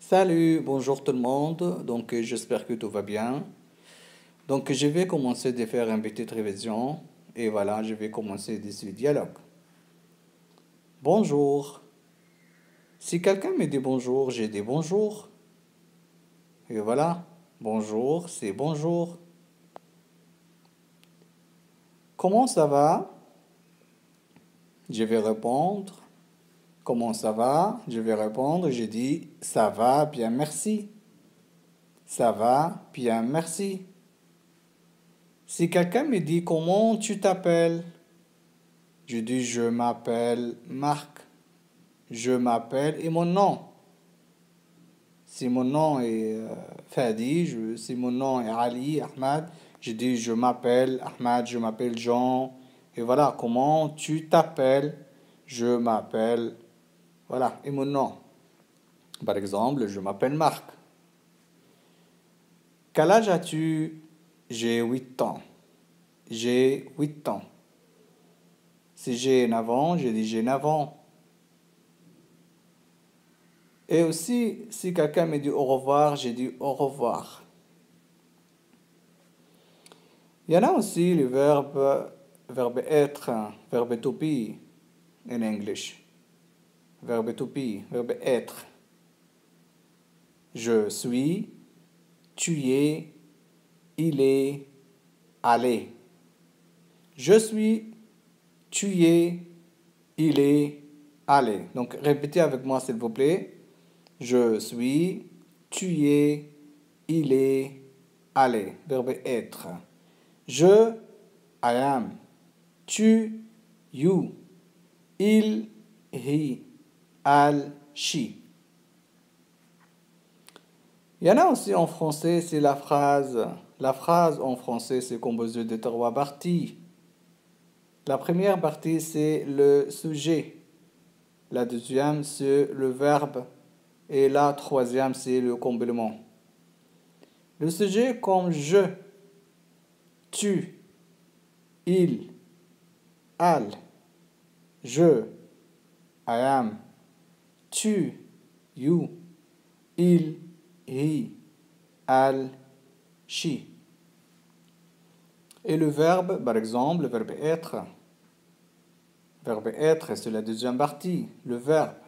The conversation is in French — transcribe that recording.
Salut, bonjour tout le monde. J'espère que tout va bien. Je vais commencer de faire une petite révision. Et voilà, je vais commencer ce dialogue. Bonjour. Si quelqu'un me dit bonjour, j'ai dit bonjour. Et voilà, bonjour, c'est bonjour. Comment ça va? Je vais répondre. Comment ça va? Je vais répondre. J'ai dit ça va bien, merci. Ça va bien, merci. Si quelqu'un me dit comment tu t'appelles, je dis je m'appelle Marc. Je m'appelle et mon nom. Si mon nom est Fadi, si mon nom est Ali, Ahmad, je dis je m'appelle Ahmad, je m'appelle Jean. Et voilà, comment tu t'appelles? Je m'appelle, voilà, et mon nom. Par exemple, je m'appelle Marc. Quel âge as-tu? J'ai 8 ans. J'ai 8 ans. Si j'ai 9 ans, je dis j'ai 9 ans. Et aussi, si quelqu'un me dit au revoir, j'ai dit au revoir. Il y en a aussi le verbe être, verbe to be in English. Verbe to be, verbe être. Je suis, tu es, il est, aller. Je suis, tu es, il est, aller. Donc répétez avec moi s'il vous plaît. Je suis, tu es, il est, aller. Verbe être. Je, I am. Tu, you. Il, he. Elle, she. Il y en a aussi en français, c'est la phrase. La phrase en français, c'est composé de 3 parties. La première partie, c'est le sujet. La deuxième, c'est le verbe. Et la troisième, c'est le complément. Le sujet comme je, tu, il, elle, je, I am, tu, you, il, he, elle, she. Et le verbe, par exemple, le verbe être. Verbe être, c'est la deuxième partie, le verbe.